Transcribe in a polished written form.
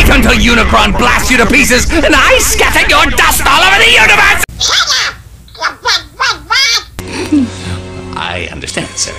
until Unicron blasts you to pieces and I scatter your dust all over the universe! I understand, sir.